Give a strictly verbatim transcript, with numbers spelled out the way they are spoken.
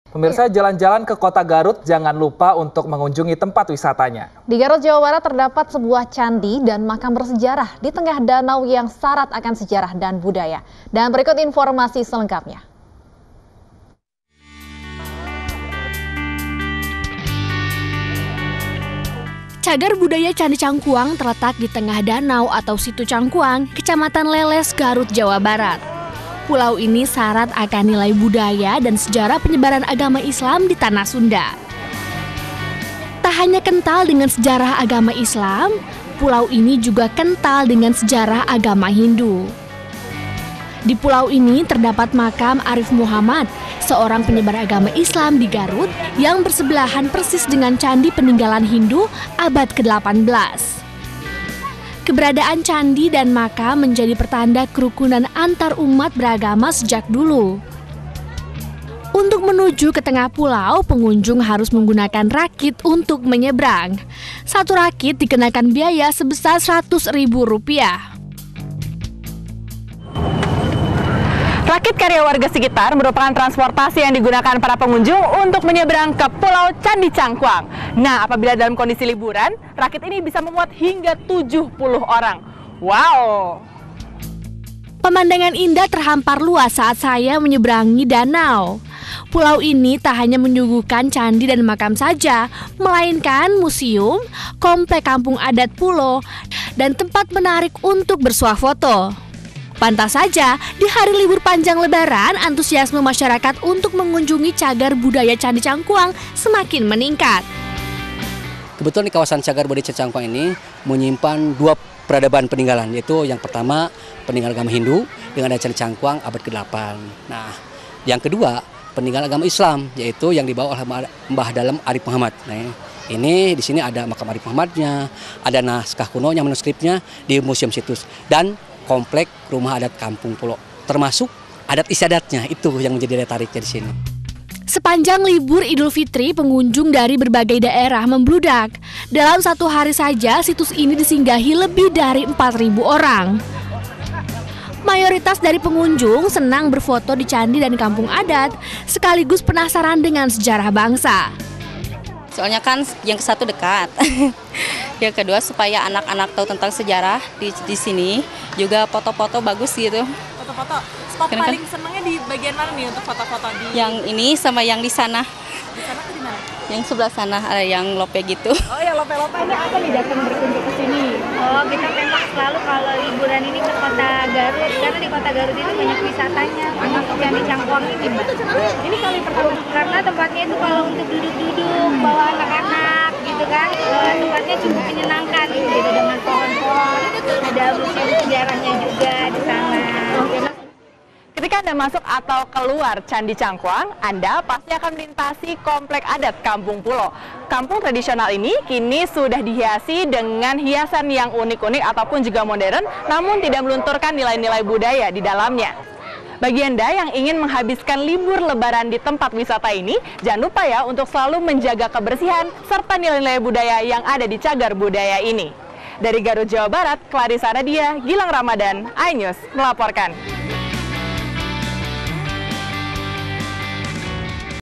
Pemirsa, jalan-jalan ke kota Garut jangan lupa untuk mengunjungi tempat wisatanya. Di Garut, Jawa Barat terdapat sebuah candi dan makam bersejarah di tengah danau yang syarat akan sejarah dan budaya. Dan berikut informasi selengkapnya. Cagar budaya Candi Cangkuang terletak di tengah danau atau Situ Cangkuang, Kecamatan Leles, Garut, Jawa Barat. Pulau ini syarat akan nilai budaya dan sejarah penyebaran agama Islam di Tanah Sunda. Tak hanya kental dengan sejarah agama Islam, pulau ini juga kental dengan sejarah agama Hindu. Di pulau ini terdapat makam Arif Muhammad, seorang penyebar agama Islam di Garut yang bersebelahan persis dengan candi peninggalan Hindu abad ke delapan belas. Keberadaan candi dan makam menjadi pertanda kerukunan antar umat beragama sejak dulu. Untuk menuju ke tengah pulau, pengunjung harus menggunakan rakit untuk menyeberang. Satu rakit dikenakan biaya sebesar seratus ribu rupiah. Rakit karya warga sekitar merupakan transportasi yang digunakan para pengunjung untuk menyeberang ke Pulau Candi Cangkuang. Nah, apabila dalam kondisi liburan, rakit ini bisa memuat hingga tujuh puluh orang. Wow! Pemandangan indah terhampar luas saat saya menyeberangi danau. Pulau ini tak hanya menyuguhkan candi dan makam saja, melainkan museum, komplek kampung adat Pulo, dan tempat menarik untuk bersuah foto. Pantas saja, di hari libur panjang Lebaran, antusiasme masyarakat untuk mengunjungi cagar budaya Candi Cangkuang semakin meningkat. Kebetulan di kawasan cagar budaya Candi Cangkuang ini menyimpan dua peradaban peninggalan, yaitu yang pertama peninggalan agama Hindu dengan ada Candi Cangkuang abad ke delapan. Nah, yang kedua peninggalan agama Islam, yaitu yang dibawa oleh Mbah Dalem Arif Muhammad. Nah, ini di sini ada makam Arif Muhammadnya, ada naskah kunonya, manuskripnya di Museum Situs, dan komplek rumah adat Kampung Pulo, termasuk adat istiadatnya, itu yang menjadi daya tariknya di sini. Sepanjang libur Idul Fitri, pengunjung dari berbagai daerah membludak. Dalam satu hari saja, situs ini disinggahi lebih dari empat ribu orang. Mayoritas dari pengunjung senang berfoto di candi dan kampung adat, sekaligus penasaran dengan sejarah bangsa. Soalnya kan yang ke satu dekat, yang kedua supaya anak-anak tahu tentang sejarah di, di sini, juga foto-foto bagus gitu. Foto-foto, spot Karena paling kan, senangnya di bagian mana nih untuk foto-foto? Di... Yang ini sama yang di sana. Di sana tuh di mana? Yang sebelah sana ada yang lope gitu. Oh ya, lope-lope. Ini apa nih datang berkunjung ke sini? Oh, kita memang selalu kalau liburan ini ke kota Garut, karena di kota Garut itu banyak wisatanya, termasuk Candi Cangkuang ini, Mbak. Ini kali pertama. Karena tempatnya itu kalau untuk duduk-duduk, bawa anak-anak gitu kan, eh, tempatnya cukup menyenangkan gitu dengan pohon-pohon, ada museum sejarahnya juga di sana. Ketika Anda masuk atau keluar Candi Cangkuang, Anda pasti akan melintasi komplek adat Kampung Pulo. Kampung tradisional ini kini sudah dihiasi dengan hiasan yang unik-unik ataupun juga modern, namun tidak melunturkan nilai-nilai budaya di dalamnya. Bagi Anda yang ingin menghabiskan libur Lebaran di tempat wisata ini, jangan lupa ya untuk selalu menjaga kebersihan serta nilai-nilai budaya yang ada di cagar budaya ini. Dari Garut, Jawa Barat, Clarissa Nadia, Gilang Ramadan, iNews melaporkan.